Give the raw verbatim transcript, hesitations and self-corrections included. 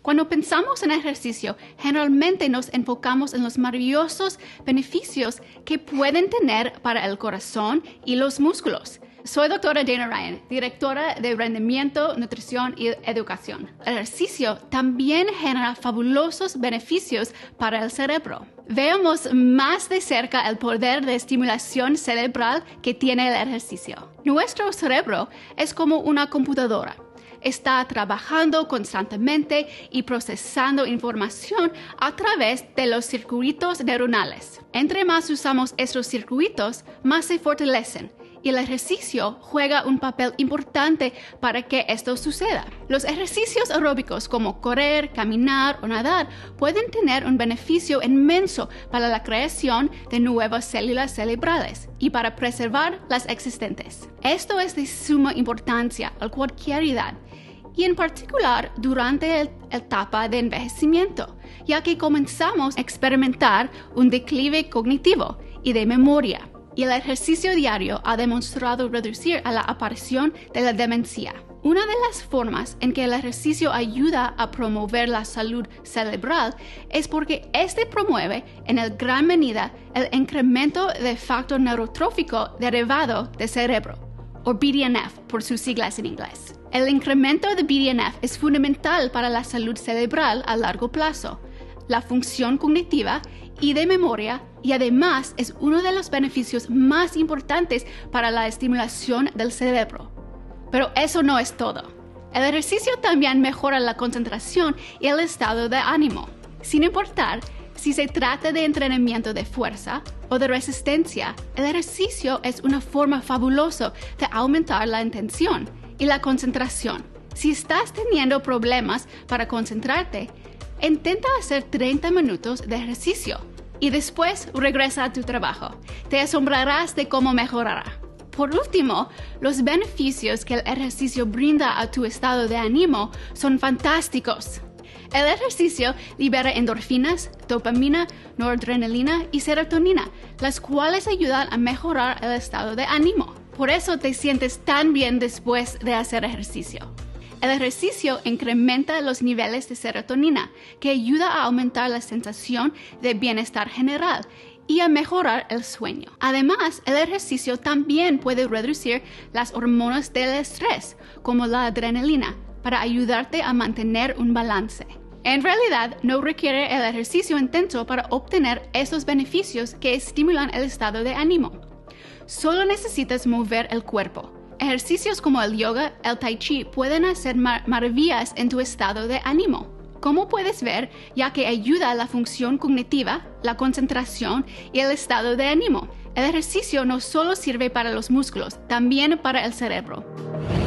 Cuando pensamos en ejercicio, generalmente nos enfocamos en los maravillosos beneficios que pueden tener para el corazón y los músculos. Soy doctora Dana Ryan, directora de Rendimiento, Nutrición y Educación. El ejercicio también genera fabulosos beneficios para el cerebro. Veamos más de cerca el poder de estimulación cerebral que tiene el ejercicio. Nuestro cerebro es como una computadora. Está trabajando constantemente y procesando información a través de los circuitos neuronales. Entre más usamos estos circuitos, más se fortalecen. Y el ejercicio juega un papel importante para que esto suceda. Los ejercicios aeróbicos como correr, caminar o nadar pueden tener un beneficio inmenso para la creación de nuevas células cerebrales y para preservar las existentes. Esto es de suma importancia a cualquier edad y en particular durante la etapa de envejecimiento, ya que comenzamos a experimentar un declive cognitivo y de memoria. Y el ejercicio diario ha demostrado reducir a la aparición de la demencia. Una de las formas en que el ejercicio ayuda a promover la salud cerebral es porque este promueve en gran medida el incremento del factor neurotrófico derivado del cerebro, o B D N F por sus siglas en inglés. El incremento de B D N F es fundamental para la salud cerebral a largo plazo, la función cognitiva y de memoria, y además es uno de los beneficios más importantes para la estimulación del cerebro. Pero eso no es todo. El ejercicio también mejora la concentración y el estado de ánimo. Sin importar si se trata de entrenamiento de fuerza o de resistencia, el ejercicio es una forma fabulosa de aumentar la atención y la concentración. Si estás teniendo problemas para concentrarte, intenta hacer treinta minutos de ejercicio y después regresa a tu trabajo. Te asombrarás de cómo mejorará. Por último, los beneficios que el ejercicio brinda a tu estado de ánimo son fantásticos. El ejercicio libera endorfinas, dopamina, noradrenalina y serotonina, las cuales ayudan a mejorar el estado de ánimo. Por eso te sientes tan bien después de hacer ejercicio. El ejercicio incrementa los niveles de serotonina, que ayuda a aumentar la sensación de bienestar general y a mejorar el sueño. Además, el ejercicio también puede reducir las hormonas del estrés, como la adrenalina, para ayudarte a mantener un balance. En realidad, no requiere el ejercicio intenso para obtener esos beneficios que estimulan el estado de ánimo. Solo necesitas mover el cuerpo. Ejercicios como el yoga, el tai chi pueden hacer mar- maravillas en tu estado de ánimo. Como puedes ver, ya que ayuda a la función cognitiva, la concentración y el estado de ánimo. El ejercicio no solo sirve para los músculos, también para el cerebro.